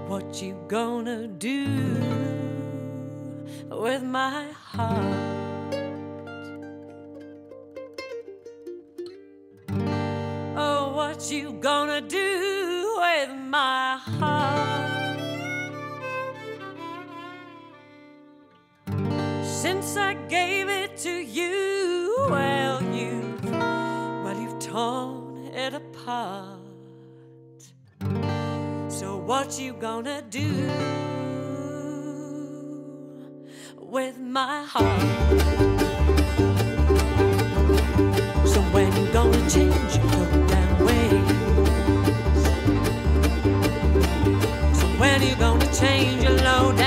what you gonna do with my heart? Oh, what you gonna do with my heart? Since I gave it to you, well, you've torn it apart. So what you gonna do with my heart? So when you gonna change your low-down ways? So when you gonna change your low-down